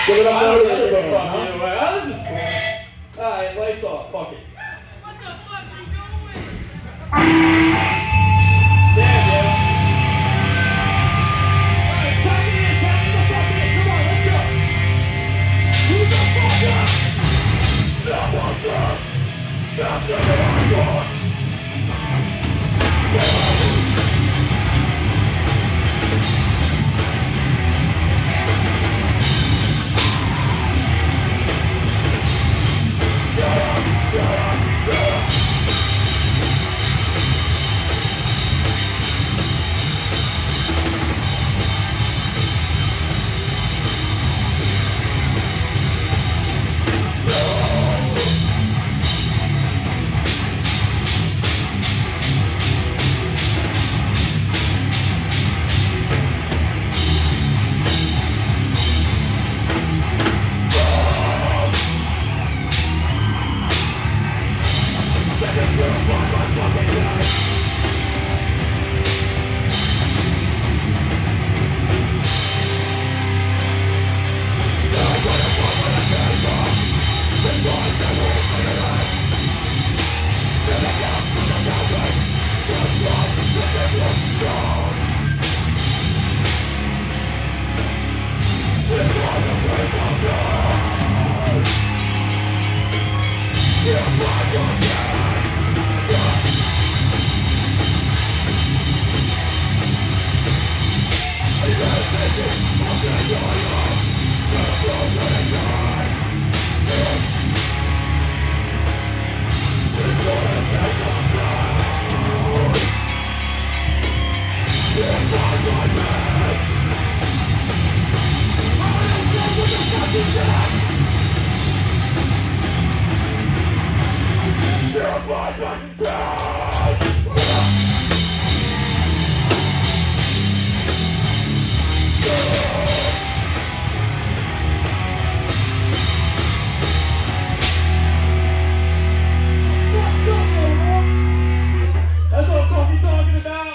it up I don't there. give a fuck either way. Oh, this is cool. Alright, lights off. Fuck it. What the fuck you doing? Damn, yo. Alright, pack it in the fuck in. Come on, let's go. Who the fuck up? That one's up. Stop the door. That's what I'm fucking talking about.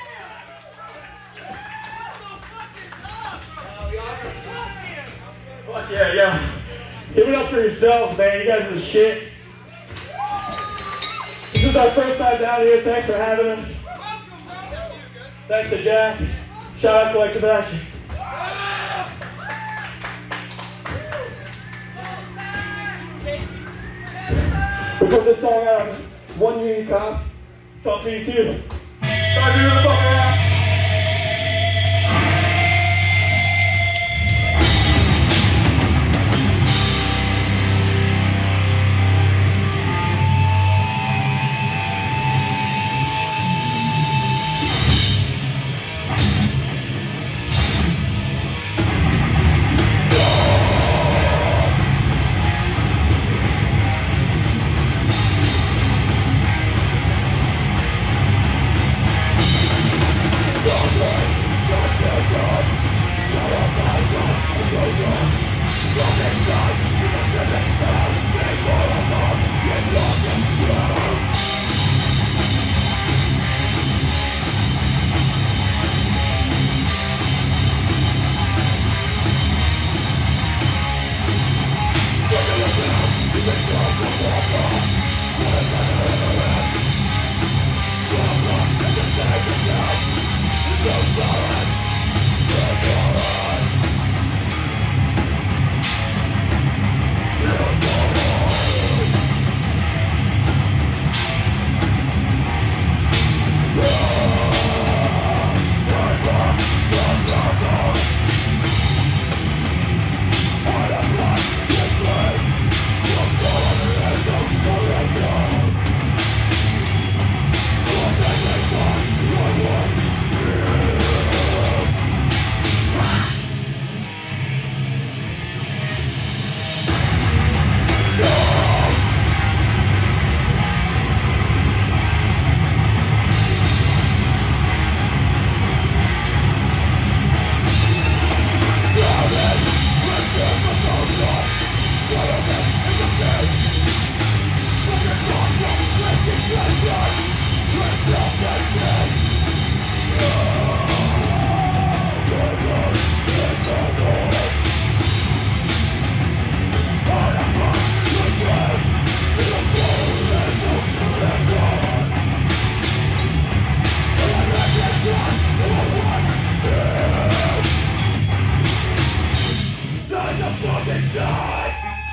Fuck yeah, yeah. Give it up for yourselves, man. You guys are the shit. This is our first time down here. Thanks for having us. Thanks to Jack. Shout out Collective Action. We put this song out on One Union Cop. It's called P2. Sorry, you're the fuck around. fucking side.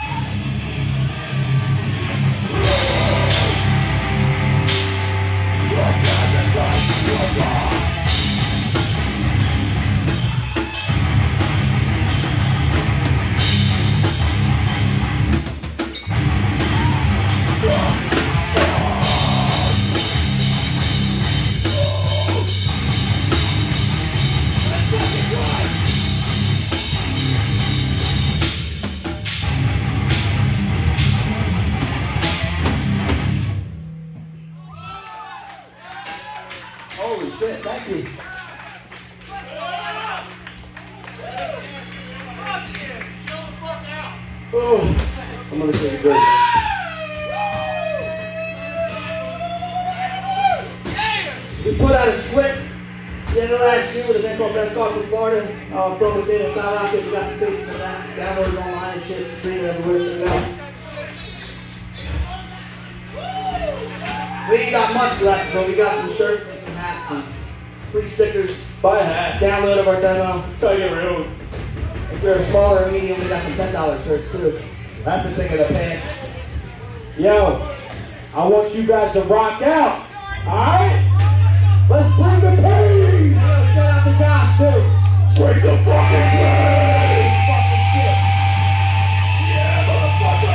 Holy shit, thank you. Fuck yeah. Chill the fuck out. Oh, I'm gonna take a break. Yeah. We put out a split the end of last year with a band called Best Off from Florida. Broke it in South Rocket. We got some dates for that. Downloaded online and shit. Streaming everywhere. Check it out. We ain't got much left, but we got some shirts and some hats and free stickers. Buy a hat. Download of our demo. Try to get real. If you're smaller or medium, we got some $10 shirts too. That's a thing of the past. Yo, I want you guys to rock out. Alright? Let's bring the pain! Shout out to Josh too. Bring the fucking pain! Fucking shit. Yeah, motherfucker!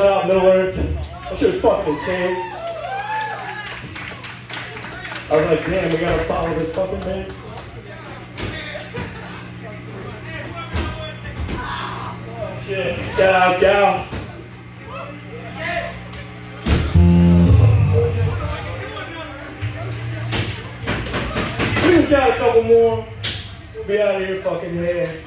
out Middle Earth. That shit was fucking insane. I was like, damn, we gotta follow this fucking man. Oh shit. Shout out, Gal. We can shout a couple more. We'll be out of here fucking here.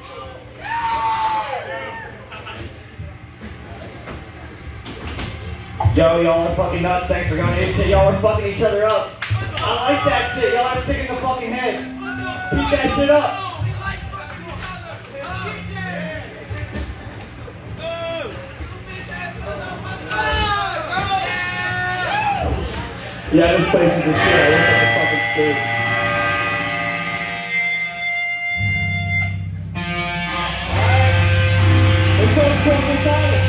Yo, y'all are fucking nuts. Thanks for coming in. Y'all are fucking each other up. I like that shit. Y'all are sick in the fucking head. Keep that shit up. Yeah, this place is the shit. I wish I could fucking stay. Let's go to this island.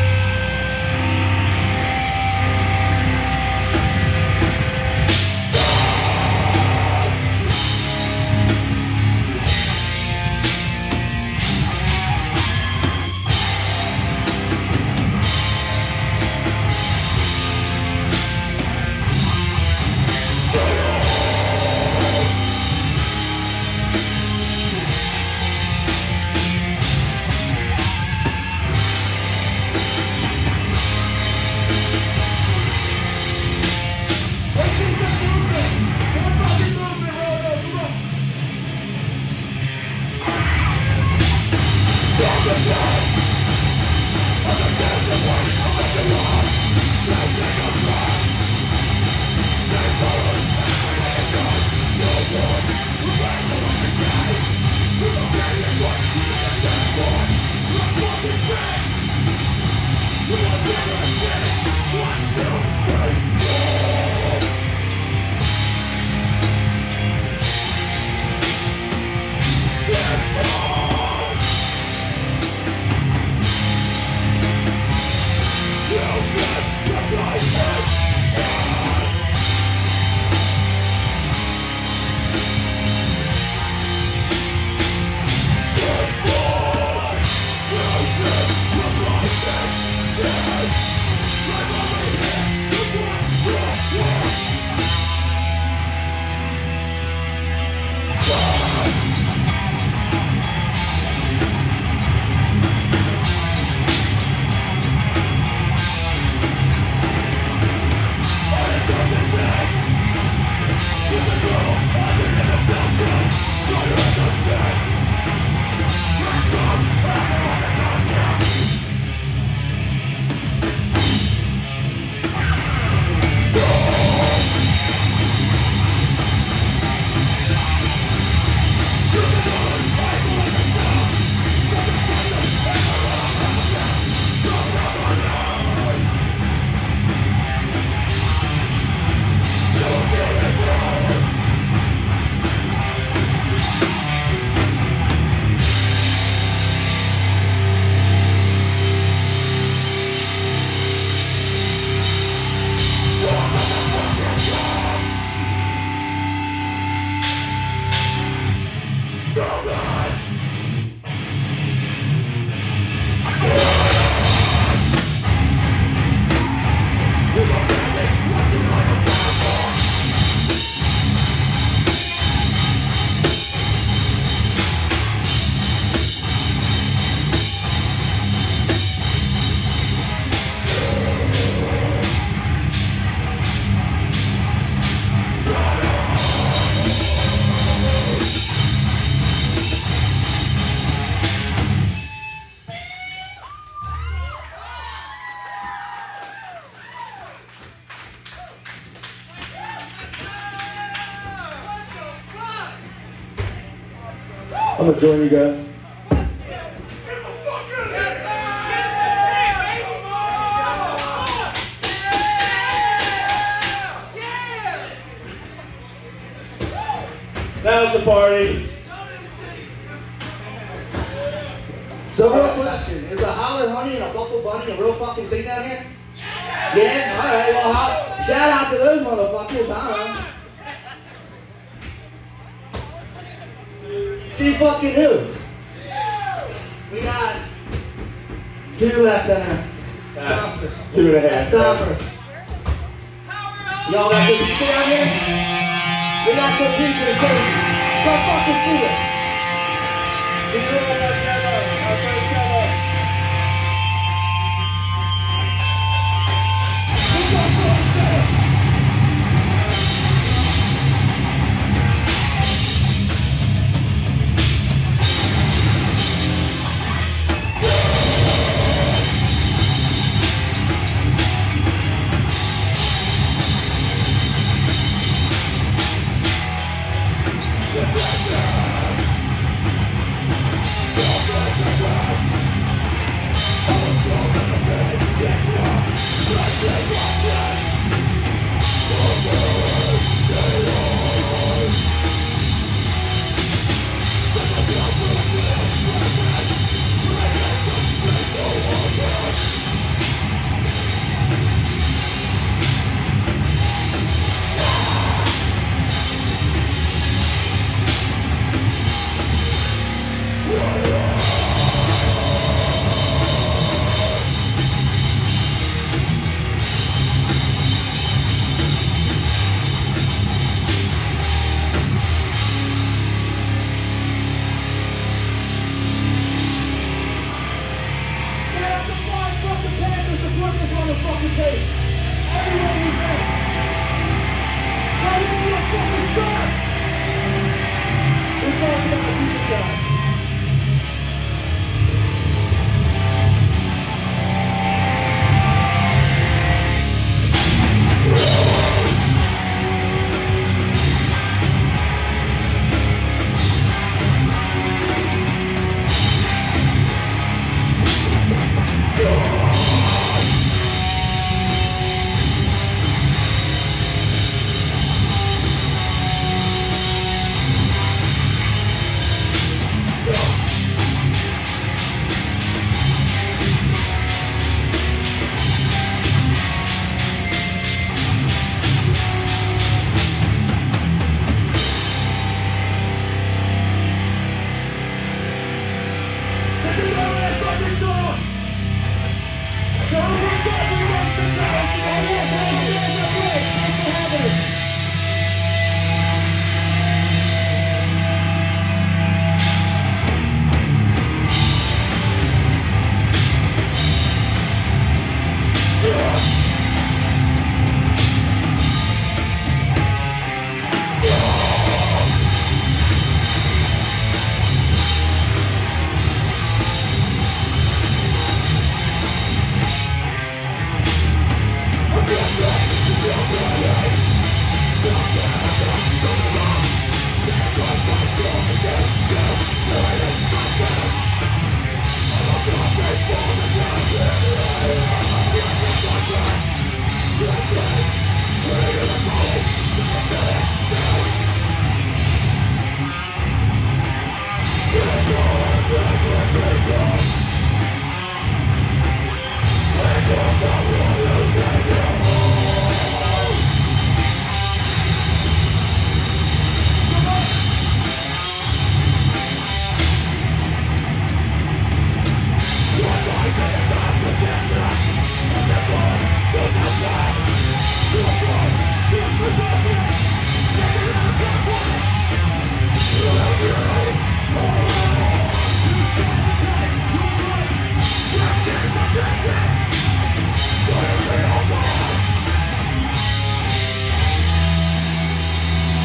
I'm gonna join you guys. Now it's a party. So real question, is a Howler Honey and a Buckle Bunny a real fucking thing down here? Yeah? Alright, well, shout out to those motherfuckers, I don't know. See fucking who? We got 2 left on us. 2.5. That's summer. Y'all got good pizza down here? We got good pizza and cake. Come fucking see us. We do it our demo, our first demo.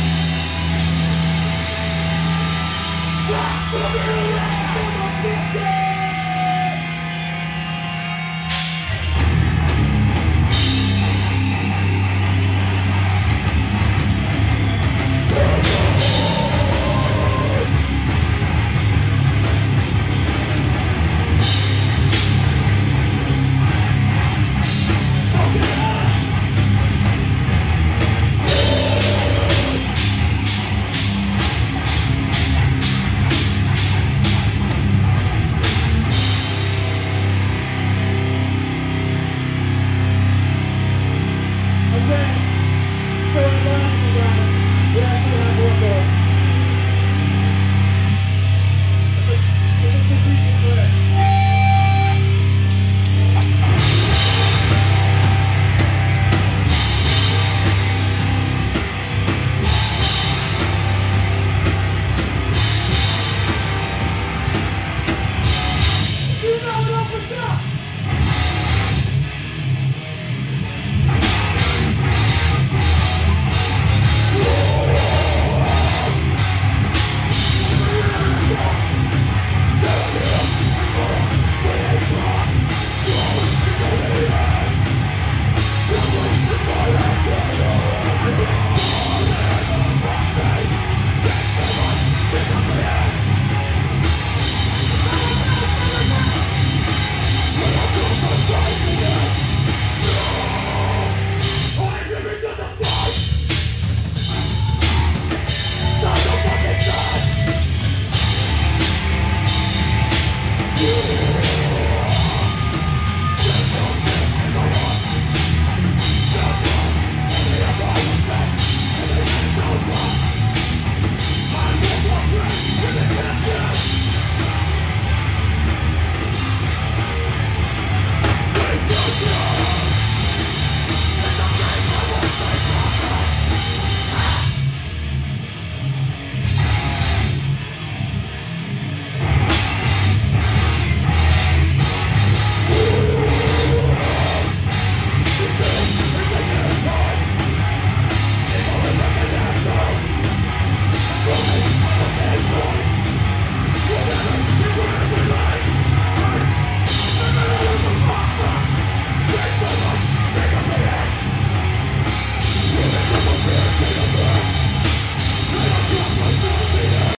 Come here,